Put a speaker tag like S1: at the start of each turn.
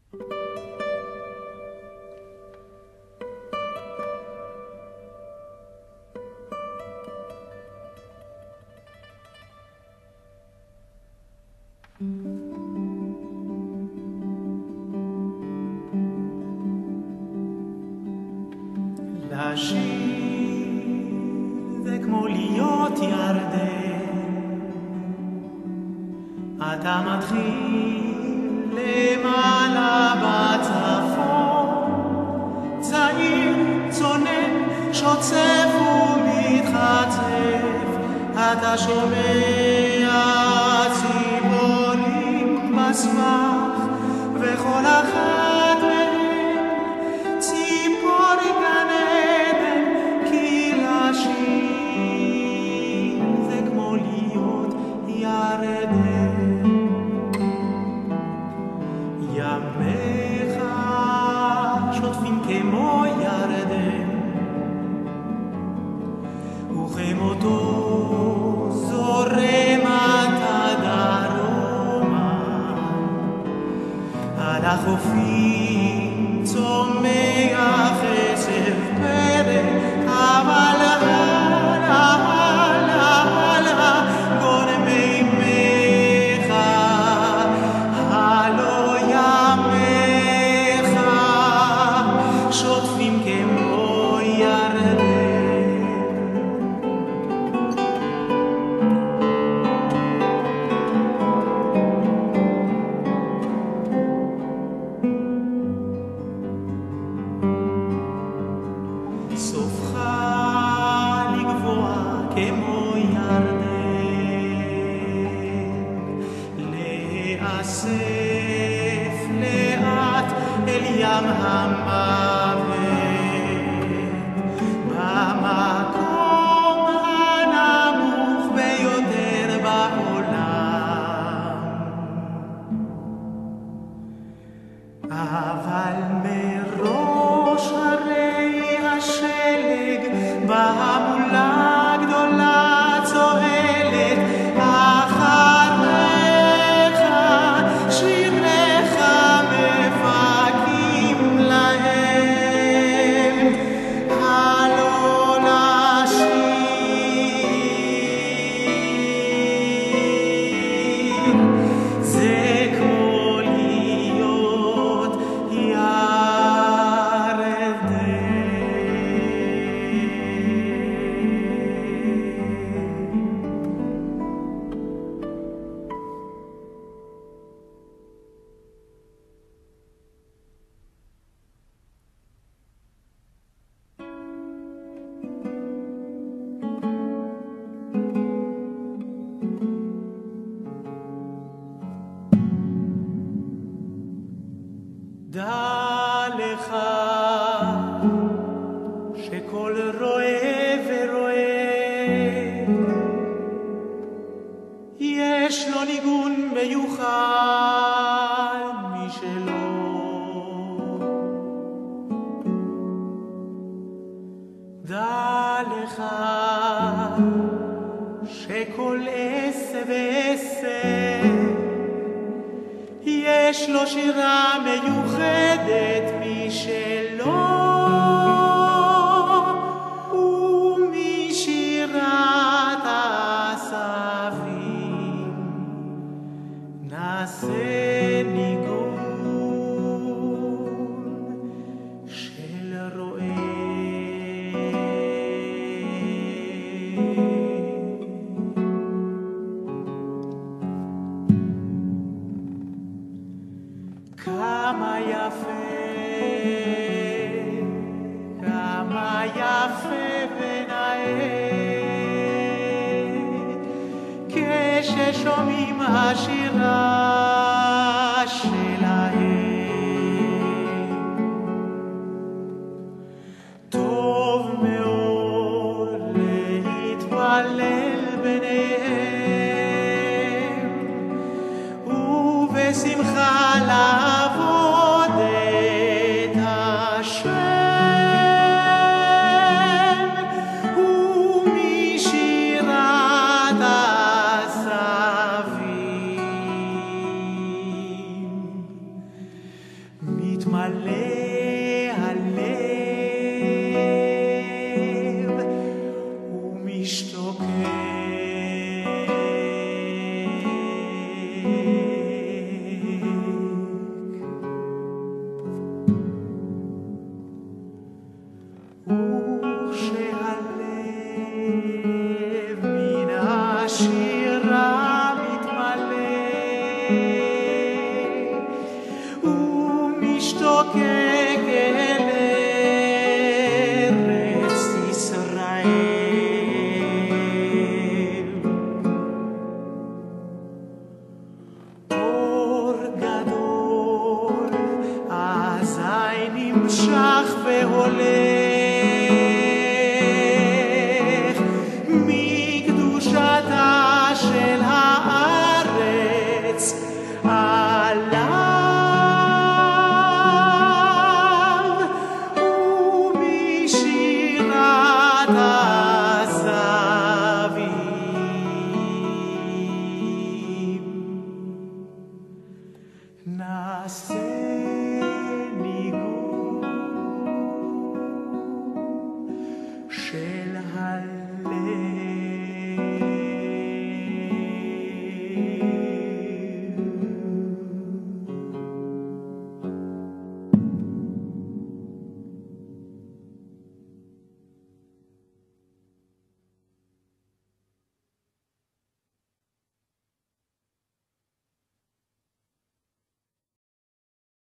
S1: לשיר זה כמו להיות ירדן, אתה מתחיל למעלה בצפון, צעיר צונן שוצף ומתחצף, אתה שומע ציפורים בסבך, וכל אחת מהן ציפור גן עדן, כי לשיר זה כמו להיות ירדן. ימיך שוטפים כמו ירדן, וכמותו זורם אתה דרומה, על החופים צומח עצב פרא, אבל הלאה הלאה גורם מימיך, הלא ימיך שוטפים כמו ירדן. סופך לגבוה כמו ירדן, לאסף לאט אל ים המוות, במקום הנמוך ביותר בעולם, אבל מראש הרי השלג בהמולה גדולה צוהלת, אחריך שיריך מפקים להם, הלא לשיר זה כמו להיות דע לך שכל רואה ורואה יש לו ניגון מיוחד משלו, דע לך שכל עשה ועשה יש לו שירה מיוחדת משלו, ומשירת העשבים נעשה ניגון של רועה. כמה יפה ונאה כששומעים השירה שלהם, טוב מאוד להתפלל ביניהם ובשמחה לעבוד את השם, ומשירת העשבים מתמלא הלב ומשתוקק. וכשהלב מן השירה מתמלא ומשתוקק אל ארץ ישראל, אור גדול אזי נמשך והולך מקדושתה של הארץ עליו ומשירת הזווים נעשה ניגון של הלב.